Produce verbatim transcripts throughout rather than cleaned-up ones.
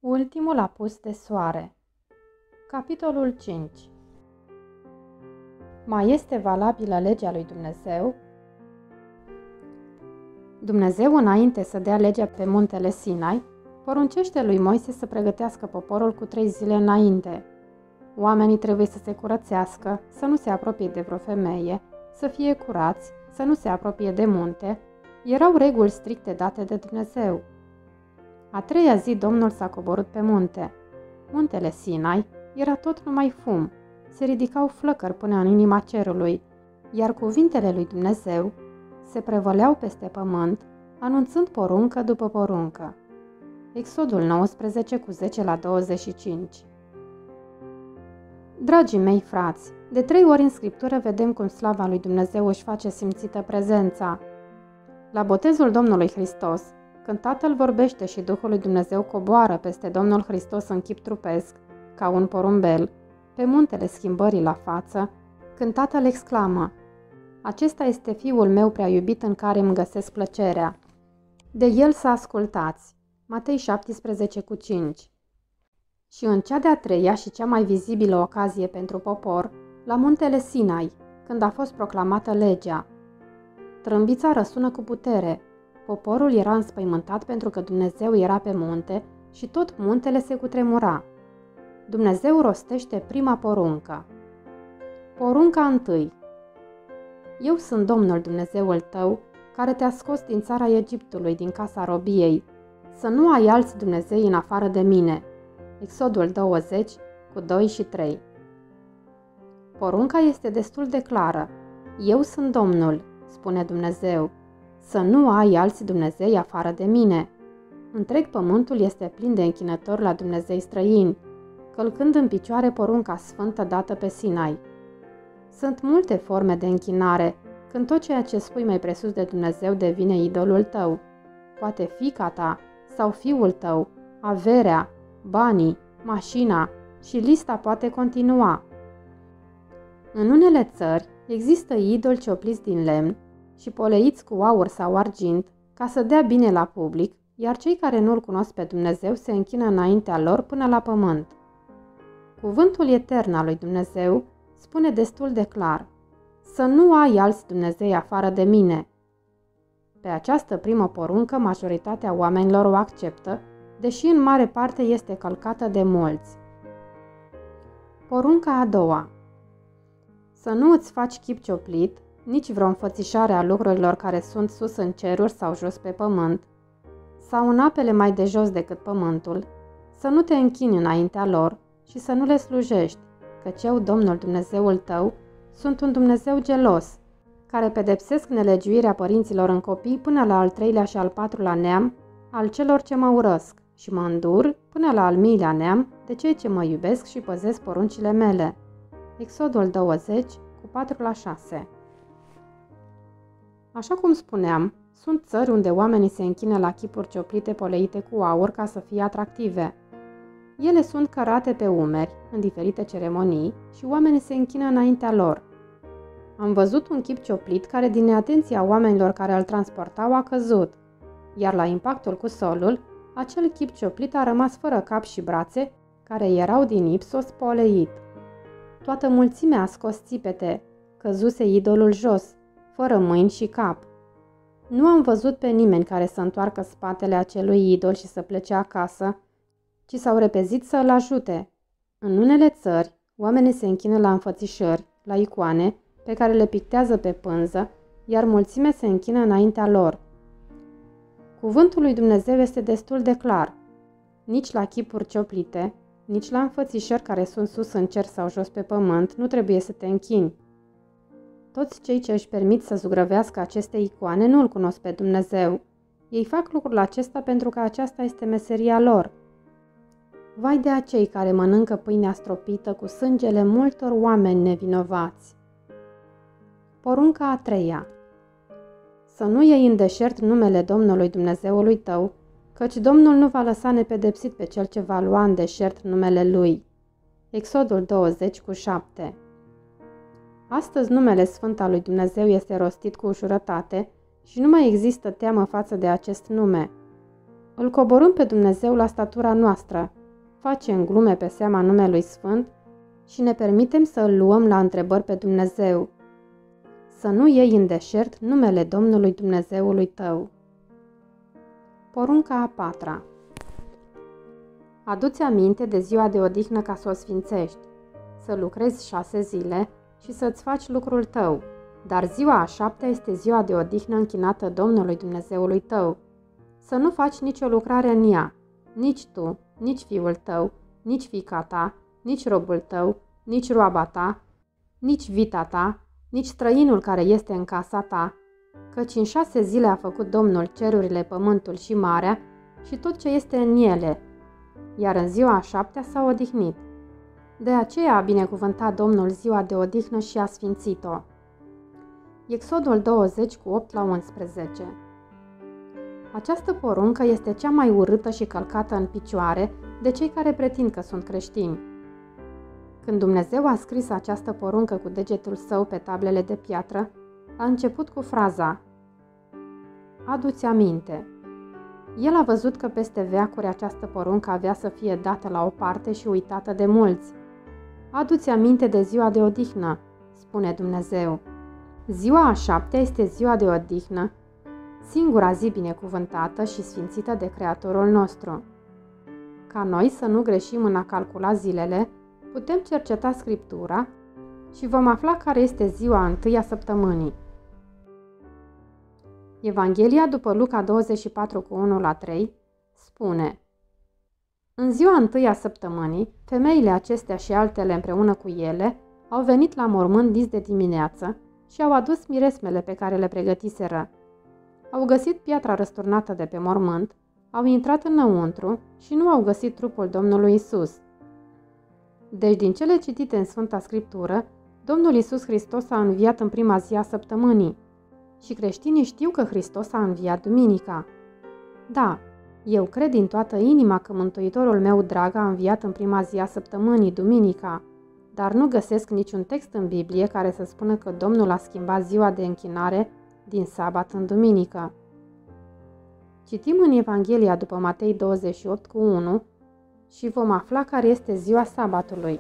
Ultimul apus de soare. Capitolul cinci. Mai este valabilă legea lui Dumnezeu? Dumnezeu, înainte să dea legea pe muntele Sinai, poruncește lui Moise să pregătească poporul cu trei zile înainte. Oamenii trebuie să se curățească, să nu se apropie de vreo femeie, să fie curați, să nu se apropie de munte. Erau reguli stricte date de Dumnezeu. A treia zi Domnul s-a coborât pe munte. Muntele Sinai era tot numai fum, se ridicau flăcări până în inima cerului, iar cuvintele lui Dumnezeu se prevăleau peste pământ, anunțând poruncă după poruncă. Exodul nouăsprezece cu zece la douăzeci și cinci. Dragii mei frați, de trei ori în Scriptură vedem cum slava lui Dumnezeu își face simțită prezența. La botezul Domnului Hristos, când Tatăl vorbește și Duhul lui Dumnezeu coboară peste Domnul Hristos în chip trupesc, ca un porumbel, pe muntele schimbării la față, când Tatăl exclamă: "Acesta este Fiul meu prea iubit în care îmi găsesc plăcerea. De el să ascultați." Matei șaptesprezece cu cinci. Și în cea de-a treia și cea mai vizibilă ocazie pentru popor, la muntele Sinai, când a fost proclamată legea. Trâmbița răsună cu putere. Poporul era înspăimântat pentru că Dumnezeu era pe munte și tot muntele se cutremura. Dumnezeu rostește prima poruncă. Porunca întâi. Eu sunt Domnul Dumnezeul tău, care te-a scos din țara Egiptului, din casa robiei. Să nu ai alți Dumnezei în afară de mine. Exodul douăzeci cu doi și trei. Porunca este destul de clară. Eu sunt Domnul, spune Dumnezeu. Să nu ai alți Dumnezei afară de mine. Întreg pământul este plin de închinători la Dumnezei străini, călcând în picioare porunca sfântă dată pe Sinai. Sunt multe forme de închinare, când tot ceea ce spui mai presus de Dumnezeu devine idolul tău. Poate fiica ta sau fiul tău, averea, banii, mașina și lista poate continua. În unele țări există idoli ciopliți din lemn și poleiți cu aur sau argint ca să dea bine la public, iar cei care nu-L cunosc pe Dumnezeu se închină înaintea lor până la pământ. Cuvântul etern al lui Dumnezeu spune destul de clar: să nu ai alți Dumnezei afară de mine. Pe această primă poruncă majoritatea oamenilor o acceptă, deși în mare parte este călcată de mulți. Porunca a doua. Să nu îți faci chip cioplit, nici vreo înfățișare a lucrurilor care sunt sus în ceruri sau jos pe pământ, sau în apele mai de jos decât pământul, să nu te închini înaintea lor și să nu le slujești, căci eu, Domnul Dumnezeul tău, sunt un Dumnezeu gelos, care pedepsesc nelegiuirea părinților în copii până la al treilea și al patrulea neam al celor ce mă urăsc și mă îndur până la al miilea neam de cei ce mă iubesc și păzesc poruncile mele. Exodul douăzeci cu patru la șase. Așa cum spuneam, sunt țări unde oamenii se închină la chipuri cioplite poleite cu aur ca să fie atractive. Ele sunt cărate pe umeri, în diferite ceremonii, și oamenii se închină înaintea lor. Am văzut un chip cioplit care, din neatenția oamenilor care îl transportau, a căzut, iar la impactul cu solul, acel chip cioplit a rămas fără cap și brațe, care erau din ipsos poleit. Toată mulțimea a scos țipete, căzuse idolul jos, fără mâini și cap. Nu am văzut pe nimeni care să întoarcă spatele acelui idol și să plece acasă, ci s-au repezit să îl ajute. În unele țări, oamenii se închină la înfățișări, la icoane, pe care le pictează pe pânză, iar mulțimea se închină înaintea lor. Cuvântul lui Dumnezeu este destul de clar. Nici la chipuri cioplite, nici la înfățișări care sunt sus în cer sau jos pe pământ nu trebuie să te închini. Toți cei ce își permit să zugrăvească aceste icoane nu îl cunosc pe Dumnezeu. Ei fac lucrul acesta pentru că aceasta este meseria lor. Vai de acei care mănâncă pâinea stropită cu sângele multor oameni nevinovați. Porunca a treia. Să nu iei în deșert numele Domnului Dumnezeului tău, căci Domnul nu va lăsa nepedepsit pe cel ce va lua în deșert numele Lui. Exodul douăzeci cu șapte. Astăzi numele sfânt al lui Dumnezeu este rostit cu ușurătate și nu mai există teamă față de acest nume. Îl coborâm pe Dumnezeu la statura noastră, facem glume pe seama numelui Sfânt și ne permitem să îl luăm la întrebări pe Dumnezeu. Să nu iei în deșert numele Domnului Dumnezeului tău. Porunca a patra. Adu-ți aminte de ziua de odihnă ca să o sfințești, să lucrezi șase zile și să-ți faci lucrul tău, dar ziua a șaptea este ziua de odihnă închinată Domnului Dumnezeului tău. Să nu faci nicio lucrare în ea, nici tu, nici fiul tău, nici fiica ta, nici robul tău, nici roaba ta, nici vita ta, nici străinul care este în casa ta, căci în șase zile a făcut Domnul cerurile, pământul și marea și tot ce este în ele, iar în ziua a șaptea s-a odihnit. De aceea a binecuvântat Domnul ziua de odihnă și a sfințit-o. Exodul douăzeci cu opt la unsprezece. Această poruncă este cea mai urâtă și călcată în picioare de cei care pretind că sunt creștini. Când Dumnezeu a scris această poruncă cu degetul său pe tablele de piatră, a început cu fraza: adu-ți aminte. El a văzut că peste veacuri această poruncă avea să fie dată la o parte și uitată de mulți. Adu-ți aminte de ziua de odihnă, spune Dumnezeu. Ziua a șaptea este ziua de odihnă, singura zi binecuvântată și sfințită de Creatorul nostru. Ca noi să nu greșim în a calcula zilele, putem cerceta Scriptura și vom afla care este ziua întâi a săptămânii. Evanghelia după Luca douăzeci și patru cu unu la trei spune: în ziua întâi a săptămânii, femeile acestea și altele împreună cu ele au venit la mormânt dis de dimineață și au adus miresmele pe care le pregătiseră. Au găsit piatra răsturnată de pe mormânt, au intrat înăuntru și nu au găsit trupul Domnului Isus. Deci, din cele citite în Sfânta Scriptură, Domnul Isus Hristos a înviat în prima zi a săptămânii și creștinii știu că Hristos a înviat duminica. Da, eu cred din toată inima că Mântuitorul meu drag a înviat în prima zi a săptămânii, duminica, dar nu găsesc niciun text în Biblie care să spună că Domnul a schimbat ziua de închinare din sabat în duminică. Citim în Evanghelia după Matei douăzeci și opt cu unu și vom afla care este ziua sabatului.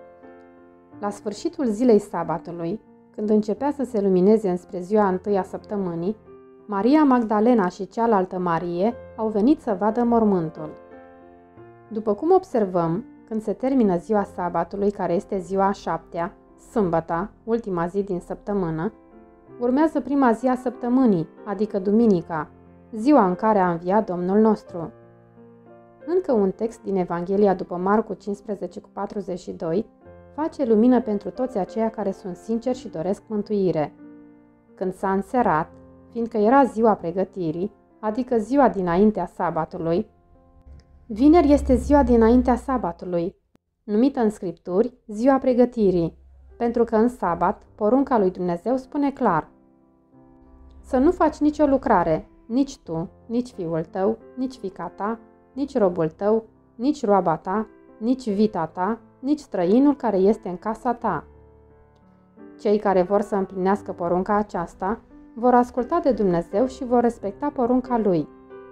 La sfârșitul zilei sabatului, când începea să se lumineze înspre ziua întâi a săptămânii, Maria Magdalena și cealaltă Marie au venit să vadă mormântul. După cum observăm, când se termină ziua sabatului, care este ziua a șaptea, sâmbăta, ultima zi din săptămână, urmează prima zi a săptămânii, adică duminica, ziua în care a înviat Domnul nostru. Încă un text din Evanghelia după Marcu cincisprezece cu patruzeci și doi face lumină pentru toți aceia care sunt sinceri și doresc mântuire. Când s-a înserat, fiindcă era ziua pregătirii, adică ziua dinaintea sabatului, vineri este ziua dinaintea sabatului, numită în Scripturi ziua pregătirii, pentru că în sabat porunca lui Dumnezeu spune clar: să nu faci nicio lucrare, nici tu, nici fiul tău, nici fiica ta, nici robul tău, nici roaba ta, nici vita ta, nici străinul care este în casa ta. Cei care vor să împlinească porunca aceasta vor asculta de Dumnezeu și vor respecta porunca Lui.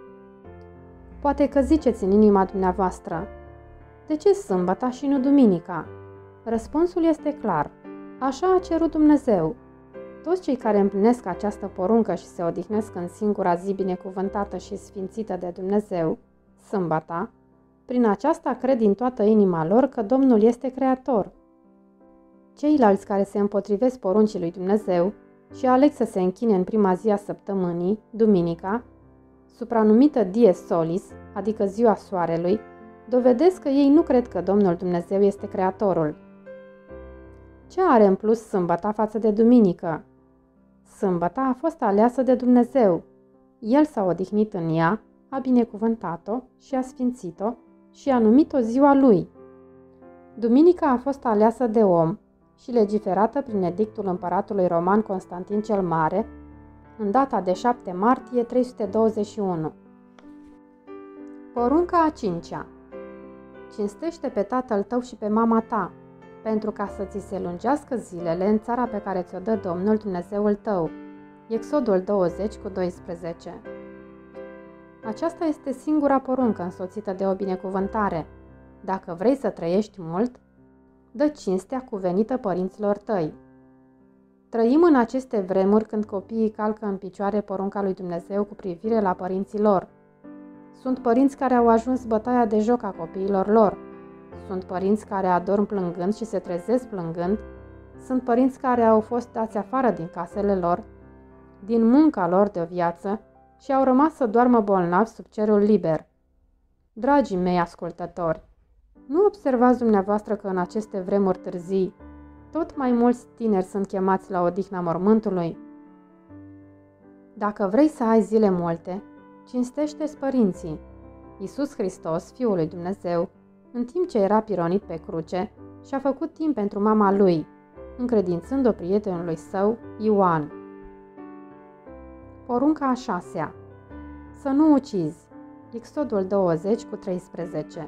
Poate că ziceți în inima dumneavoastră: de ce sâmbăta și nu duminica? Răspunsul este clar: așa a cerut Dumnezeu. Toți cei care împlinesc această poruncă și se odihnesc în singura zi binecuvântată și sfințită de Dumnezeu, sâmbăta, prin aceasta cred din toată inima lor că Domnul este Creator. Ceilalți care se împotrivesc poruncii lui Dumnezeu și aleg să se închine în prima zi a săptămânii, duminica, supranumită dies solis, adică ziua soarelui, dovedesc că ei nu cred că Domnul Dumnezeu este Creatorul. Ce are în plus sâmbăta față de duminică? Sâmbăta a fost aleasă de Dumnezeu. El s-a odihnit în ea, a binecuvântat-o și a sfințit-o și a numit-o ziua lui. Duminica a fost aleasă de om și legiferată prin edictul împăratului roman Constantin cel Mare, în data de șapte martie trei sute douăzeci și unu. Porunca a cincea. Cinstește pe tatăl tău și pe mama ta, pentru ca să ți se lungească zilele în țara pe care ți-o dă Domnul Dumnezeul tău. Exodul douăzeci cu doisprezece. Aceasta este singura poruncă însoțită de o binecuvântare. Dacă vrei să trăiești mult, dă cinstea cuvenită părinților tăi. Trăim în aceste vremuri când copiii calcă în picioare porunca lui Dumnezeu cu privire la părinții lor. Sunt părinți care au ajuns bătaia de joc a copiilor lor. Sunt părinți care adorm plângând și se trezesc plângând. Sunt părinți care au fost dați afară din casele lor, din munca lor de o viață și au rămas să doarmă bolnavi sub cerul liber. Dragii mei ascultători, nu observați dumneavoastră că în aceste vremuri târzii tot mai mulți tineri sunt chemați la odihna mormântului? Dacă vrei să ai zile multe, cinstește-ți părinții. Iisus Hristos, Fiul lui Dumnezeu, în timp ce era pironit pe cruce, și-a făcut timp pentru mama lui, încredințând-o prietenului său, Ioan. Porunca a șasea. Să nu ucizi. Exodul douăzeci cu treisprezece.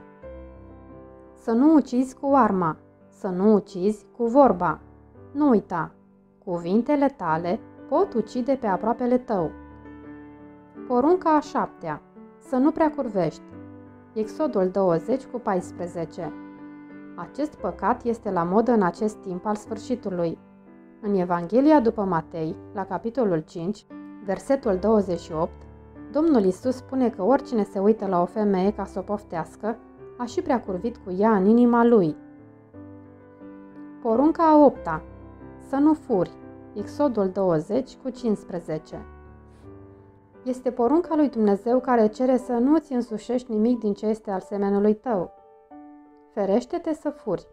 Să nu ucizi cu arma. Să nu ucizi cu vorba. Nu uita, cuvintele tale pot ucide pe aproapele tău. Porunca a șaptea. Să nu prea curvești. Exodul douăzeci cu paisprezece. Acest păcat este la modă în acest timp al sfârșitului. În Evanghelia după Matei, la capitolul cinci, versetul douăzeci și opt, Domnul Iisus spune că oricine se uită la o femeie ca să o poftească, a și prea curvit cu ea în inima lui. Porunca a opta. Să nu furi. Exodul douăzeci cu cincisprezece. Este porunca lui Dumnezeu care cere să nu îți însușești nimic din ce este al semenului tău. Ferește-te să furi.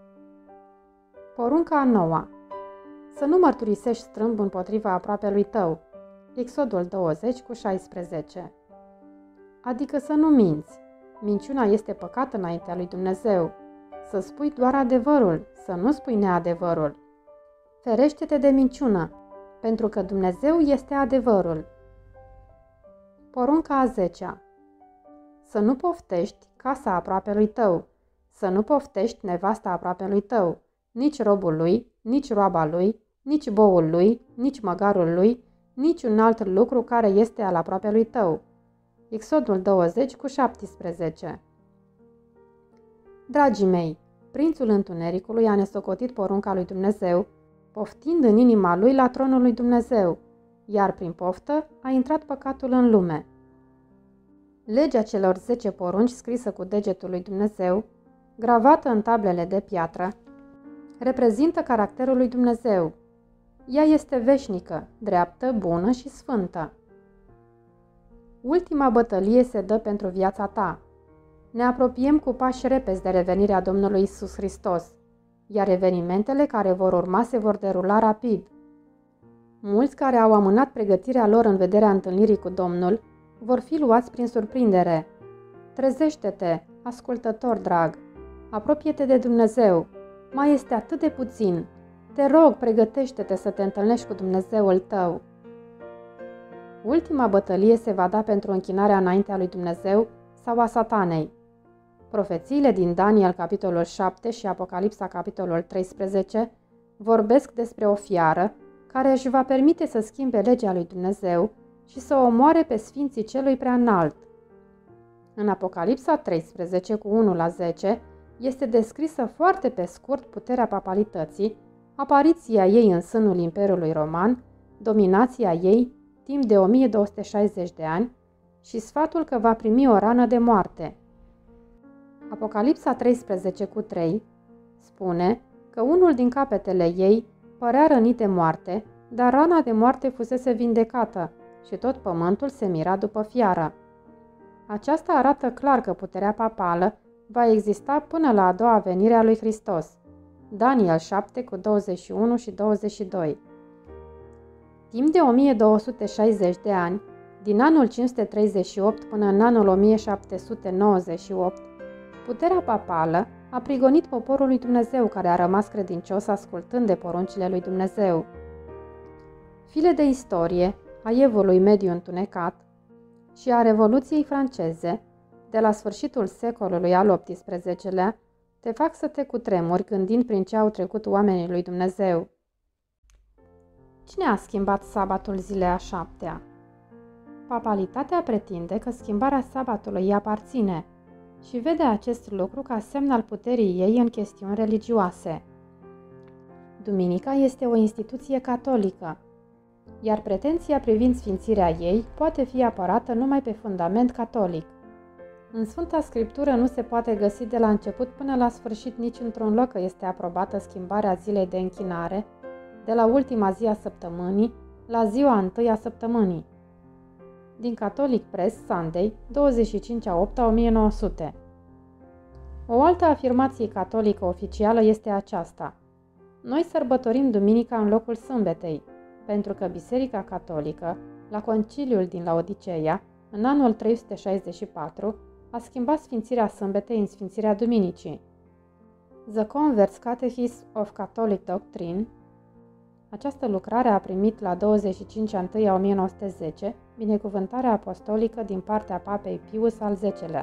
Porunca a noua. Să nu mărturisești strâmb împotriva aproapelui tău. Exodul douăzeci cu șaisprezece. Adică să nu minți. Minciuna este păcat înaintea lui Dumnezeu. Să spui doar adevărul, să nu spui neadevărul. Ferește-te de minciună, pentru că Dumnezeu este adevărul. Porunca a zecea. Să nu poftești casa aproapelui tău, să nu poftești nevasta aproapelui tău, nici robul lui, nici roaba lui, nici boul lui, nici măgarul lui, nici un alt lucru care este al aproapelui tău. Exodul douăzeci cu șaptesprezece. Dragii mei, prințul întunericului a nesocotit porunca lui Dumnezeu, poftind în inima lui la tronul lui Dumnezeu, iar prin poftă a intrat păcatul în lume. Legea celor zece porunci scrisă cu degetul lui Dumnezeu, gravată în tablele de piatră, reprezintă caracterul lui Dumnezeu. Ea este veșnică, dreaptă, bună și sfântă. Ultima bătălie se dă pentru viața ta. Ne apropiem cu pași repezi de revenirea Domnului Iisus Hristos, iar evenimentele care vor urma se vor derula rapid. Mulți care au amânat pregătirea lor în vederea întâlnirii cu Domnul vor fi luați prin surprindere. Trezește-te, ascultător drag, apropie-te de Dumnezeu, mai este atât de puțin. Te rog, pregătește-te să te întâlnești cu Dumnezeul tău. Ultima bătălie se va da pentru închinarea înaintea lui Dumnezeu sau a satanei. Profețiile din Daniel, capitolul șapte și Apocalipsa, capitolul treisprezece, vorbesc despre o fiară care își va permite să schimbe legea lui Dumnezeu și să o omoare pe sfinții celui prea înalt. În Apocalipsa treisprezece, cu unu la zece, este descrisă foarte pe scurt puterea papalității, apariția ei în sânul Imperiului Roman, dominația ei timp de o mie două sute șaizeci de ani și sfatul că va primi o rană de moarte. Apocalipsa treisprezece cu trei spune că unul din capetele ei părea rănit de moarte, dar rana de moarte fusese vindecată și tot pământul se mira după fiară. Aceasta arată clar că puterea papală va exista până la a doua venire a lui Hristos. Daniel șapte cu douăzeci și unu și douăzeci și doi. Timp de o mie două sute șaizeci de ani, din anul cinci sute treizeci și opt până în anul o mie șapte sute nouăzeci și opt, puterea papală a prigonit poporul lui Dumnezeu care a rămas credincios ascultând de poruncile lui Dumnezeu. File de istorie a Evului Mediu întunecat și a Revoluției franceze, de la sfârșitul secolului al optsprezecelea, te fac să te cutremuri gândind prin ce au trecut oamenii lui Dumnezeu. Cine a schimbat sabatul zilei a șaptea? Papalitatea pretinde că schimbarea sabatului îi aparține și vede acest lucru ca semn al puterii ei în chestiuni religioase. Duminica este o instituție catolică, iar pretenția privind sfințirea ei poate fi apărată numai pe fundament catolic. În Sfânta Scriptură nu se poate găsi de la început până la sfârșit nici într-un loc că este aprobată schimbarea zilei de închinare de la ultima zi a săptămânii la ziua întâi a săptămânii. Din Catholic Press Sunday, douăzeci și cinci a optului o mie nouă sute. O altă afirmație catolică oficială este aceasta: noi sărbătorim duminica în locul sâmbetei, pentru că Biserica Catolică, la conciliul din Laodiceea, în anul trei sute șaizeci și patru, a schimbat sfințirea sâmbetei în sfințirea duminicii. The Convert's Catechism of Catholic Doctrine. Această lucrare a primit la douăzeci și cinci a întâi a o mie nouă sute zece binecuvântarea apostolică din partea papei Pius al zecelea.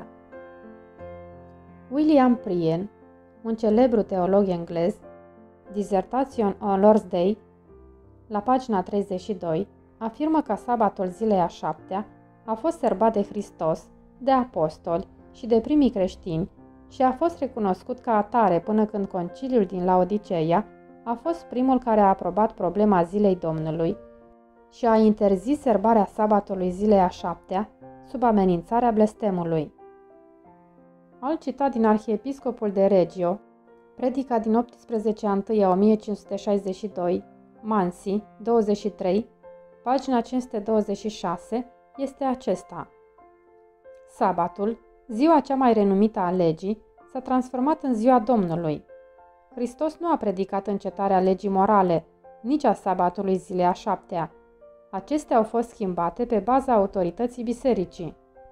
William Prien, un celebru teolog englez, Dissertation on Lord's Day, la pagina treizeci și doi, afirmă că sabatul zilei a șaptea a fost sărbat de Hristos, de apostoli și de primii creștini și a fost recunoscut ca atare până când conciliul din Laodiceea a fost primul care a aprobat problema zilei Domnului și a interzis sărbarea sabatului zilei a șaptea sub amenințarea blestemului. Alt citat din Arhiepiscopul de Reggio, predica din optsprezece a întâi a o mie cinci sute șaizeci și doi, Mansi, douăzeci și trei, pagina cinci sute douăzeci și șase, este acesta: sabatul, ziua cea mai renumită a legii, s-a transformat în ziua Domnului. Hristos nu a predicat încetarea legii morale, nici a sabatului zilei a șaptea. Acestea au fost schimbate pe baza autorității bisericii.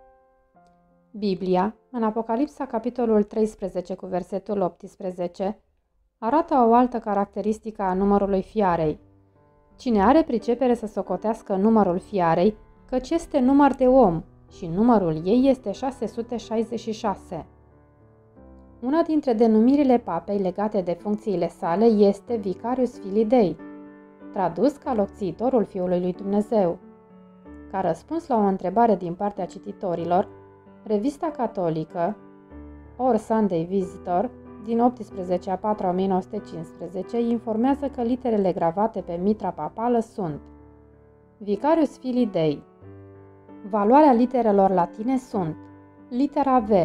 Biblia, în Apocalipsa capitolul treisprezece cu versetul optsprezece, arată o altă caracteristică a numărului fiarei. Cine are pricepere să socotească numărul fiarei, căci este număr de om și numărul ei este șase sute șaizeci și șase. Una dintre denumirile papei legate de funcțiile sale este Vicarius Filii Dei, tradus ca locțiitorul Fiului lui Dumnezeu. Ca răspuns la o întrebare din partea cititorilor, revista catolică Our Sunday Visitor din optsprezece a patra a o mie nouă sute cincisprezece informează că literele gravate pe mitra papală sunt: Vicarius Filii Dei. Valoarea literelor latine sunt: litera V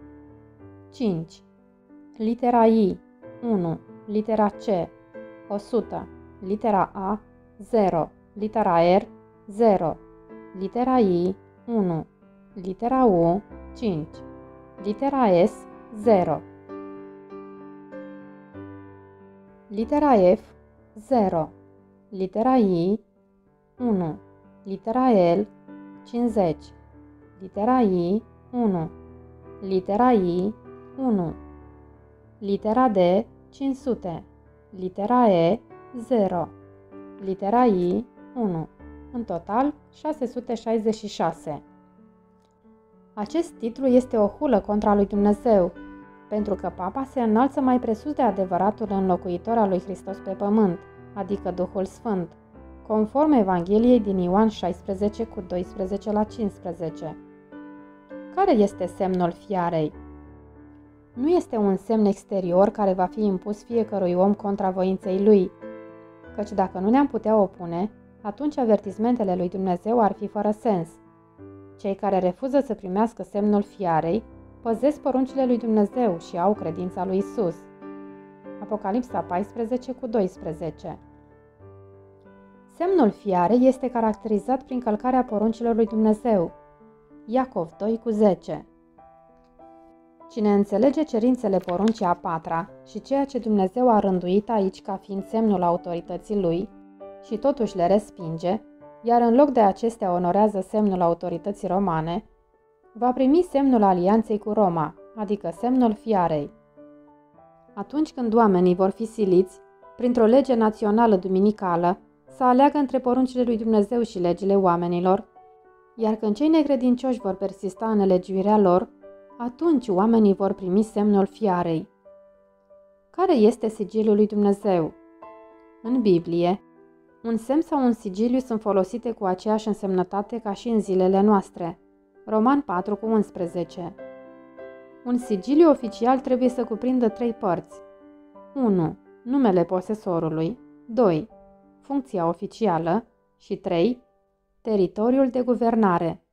cinci, litera I unu, litera C o sută, litera A zero, litera R zero, litera I unu, litera U cinci, litera S zero, litera F zero, litera I unu, litera L cincizeci, litera I unu, litera I unu, litera D cinci sute, litera E zero, litera I unu, în total șase sute șaizeci și șase. Acest titlu este o hulă contra lui Dumnezeu, pentru că papa se înalță mai presus de adevăratul înlocuitor al lui Hristos pe pământ, adică Duhul Sfânt, conform Evangheliei din Ioan șaisprezece cu doisprezece la cincisprezece. Care este semnul fiarei? Nu este un semn exterior care va fi impus fiecărui om contra voinței lui, căci dacă nu ne-am putea opune, atunci avertismentele lui Dumnezeu ar fi fără sens. Cei care refuză să primească semnul fiarei păzesc poruncile lui Dumnezeu și au credința lui Isus. Apocalipsa paisprezece cu doisprezece. Semnul fiarei este caracterizat prin călcarea poruncilor lui Dumnezeu. Iacov doi cu zece. Cine înțelege cerințele poruncii a patra și ceea ce Dumnezeu a rânduit aici ca fiind semnul autorității lui și totuși le respinge, iar în loc de acestea onorează semnul autorității romane, va primi semnul alianței cu Roma, adică semnul fiarei. Atunci când oamenii vor fi siliți, printr-o lege națională duminicală, să aleagă între poruncile lui Dumnezeu și legile oamenilor, iar când cei necredincioși vor persista în nelegiuirea lor, atunci oamenii vor primi semnul fiarei. Care este sigiliul lui Dumnezeu? În Biblie, Un semn sau un sigiliu sunt folosite cu aceeași însemnătate ca și în zilele noastre. Roman patru cu unsprezece. Un sigiliu oficial trebuie să cuprindă trei părți. unu. Numele posesorului. doi. Funcția oficială. Și trei. Teritoriul de guvernare.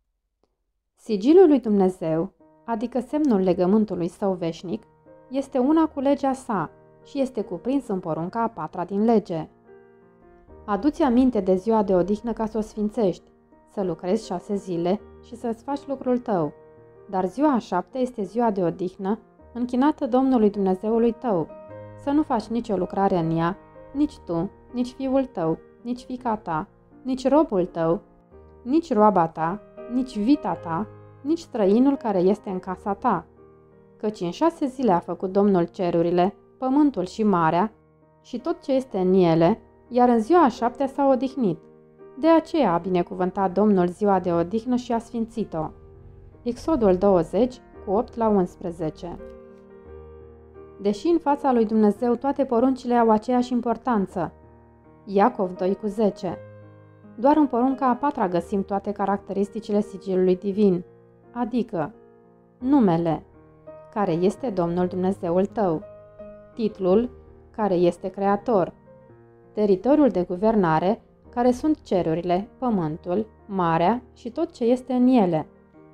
Sigiliul lui Dumnezeu, adică semnul legământului său veșnic, este una cu legea sa și este cuprins în porunca a patra din lege. Adu-ți aminte de ziua de odihnă ca să o sfințești, să lucrezi șase zile și să-ți faci lucrul tău, dar ziua a șaptea este ziua de odihnă, închinată Domnului Dumnezeului tău, să nu faci nicio lucrare în ea, nici tu, nici fiul tău, nici fiica ta, nici robul tău, nici roaba ta, nici vita ta, nici străinul care este în casa ta. Căci în șase zile a făcut Domnul cerurile, pământul și marea și tot ce este în ele, iar în ziua a șaptea s-a odihnit. De aceea a binecuvântat Domnul ziua de odihnă și a sfințit-o. Exodul douăzeci, cu opt la unsprezece. Deși în fața lui Dumnezeu toate poruncile au aceeași importanță. Iacov doi cu zece. Doar în porunca a patra găsim toate caracteristicile sigiliului divin, adică numele, care este Domnul Dumnezeul tău, titlul, care este Creator, teritoriul de guvernare, care sunt cerurile, pământul, marea și tot ce este în ele.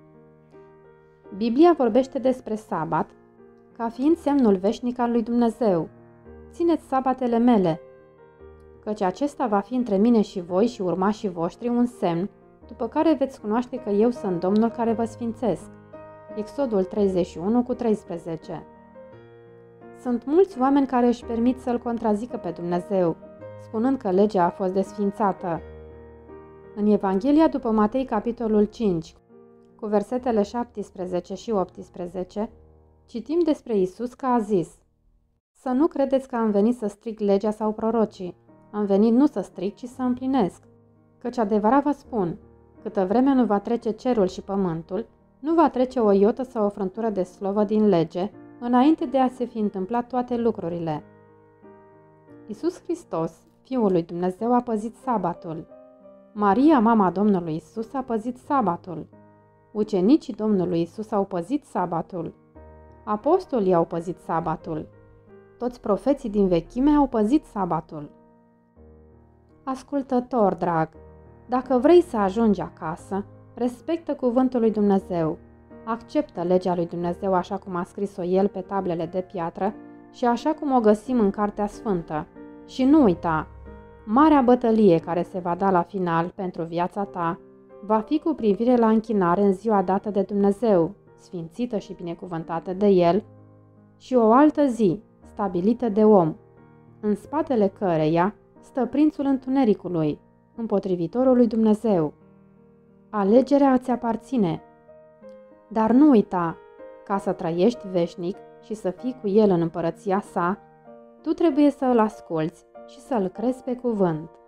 Biblia vorbește despre sabat ca fiind semnul veșnic al lui Dumnezeu. Țineți sabatele mele, căci acesta va fi între mine și voi și urmașii voștri un semn, după care veți cunoaște că eu sunt Domnul care vă sfințesc. Exodul treizeci și unu cu treisprezece. Sunt mulți oameni care își permit să-L contrazică pe Dumnezeu, spunând că legea a fost desfințată. În Evanghelia după Matei, capitolul cinci, cu versetele șaptesprezece și optsprezece, citim despre Isus că a zis: Să nu credeți că am venit să stric legea sau prorocii. Am venit nu să stric, ci să împlinesc. Căci adevărat vă spun, câtă vreme nu va trece cerul și pământul, nu va trece o iotă sau o frântură de slovă din lege, înainte de a se fi întâmplat toate lucrurile. Iisus Hristos, Fiul lui Dumnezeu, a păzit sabatul. Maria, mama Domnului Isus, a păzit sabatul. Ucenicii Domnului Isus au păzit sabatul. Apostolii au păzit sabatul. Toți profeții din vechime au păzit sabatul. Ascultător drag, dacă vrei să ajungi acasă, respectă cuvântul lui Dumnezeu, acceptă legea lui Dumnezeu așa cum a scris-o El pe tablele de piatră și așa cum o găsim în Cartea Sfântă. Și nu uita, marea bătălie care se va da la final pentru viața ta va fi cu privire la închinare în ziua dată de Dumnezeu, sfințită și binecuvântată de El, și o altă zi, stabilită de om, în spatele căreia stă prințul întunericului, împotrivitorul lui Dumnezeu. Alegerea îți aparține, dar nu uita, ca să trăiești veșnic și să fii cu El în împărăția sa, tu trebuie să îl asculți și să îl crezi pe cuvânt.